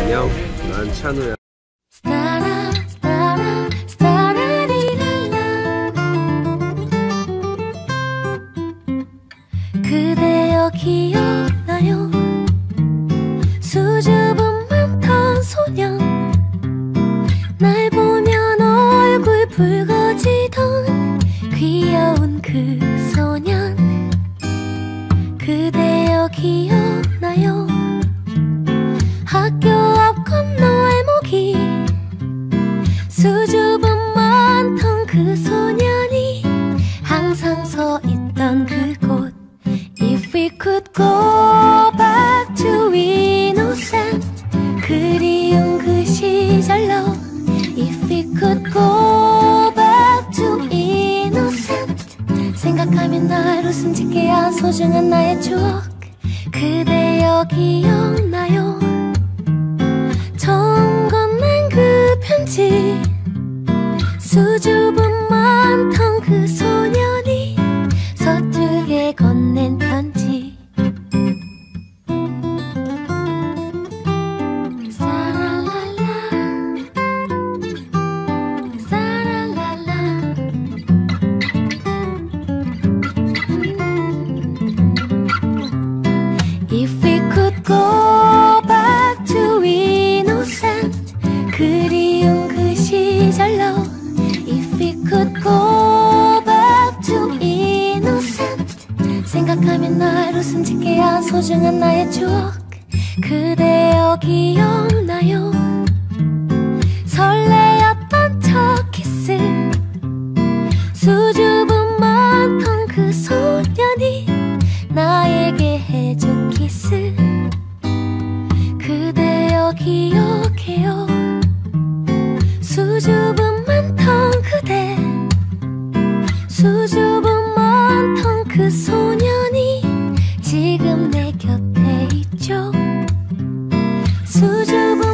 안녕, 난 찬우야. 그대여 기억나요? 수줍음 많던 소년, 날 보면 얼굴 붉어지던 귀여운 그 소년. 그대여 기억나요? 학교 앞 건너의 모기, 수줍음 많던 그 소년이 항상 서 있던 그곳. If we could go back to innocent, 그리운 그 시절로. If we could go back to innocent, 생각하면 날 웃음 짓게 한 소중한 나의 추억. 그대여 기억나요? 처음 건넨 그 편지, 수줍음 많던 그 소년이 서툴게 건넨 편지. 사랄랄라 사랄랄라. If we could go back to innocent, 그리운 그 시절로. If we could go back to innocent, 생각하면 날 웃음 짓게 한 소중한 나의 추억. 그대여 기억나요? 설레었던 첫 키스, 수줍음 많던 그 소년이 나에게 해준 키스. 그대여 기억해요? 수줍음 많던 그대, 수줍음 많던 그 소년이 지금 내 곁에 있죠. 수줍음